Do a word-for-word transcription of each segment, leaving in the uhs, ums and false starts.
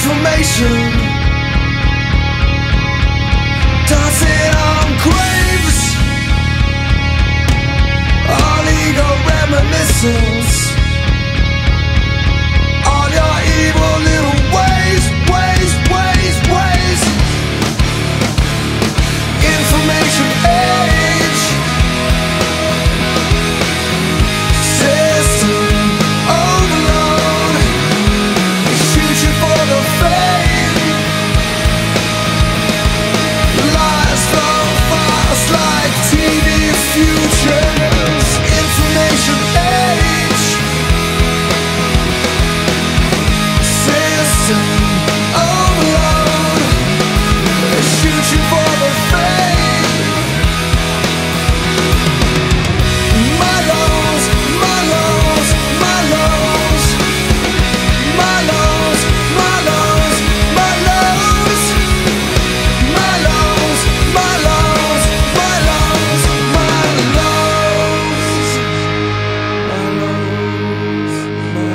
information, dancing on graves, all ego reminiscence, all your evil little ways, ways, ways, ways. Information age, system overload, shoot you for the fame, lies flow fast like T V futures. Information age, system overload, shoot you for the fame. My lows, my lows, my lows, my lows, my lows, my lows, my lows, my lows, my lows, my lows, my lows, my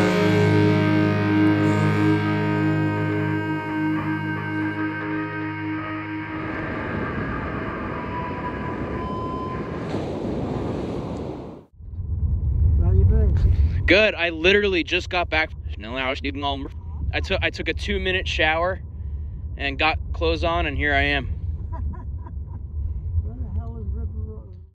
Good. I literally just got back. I took I took a two minute shower and got clothes on, and here I am.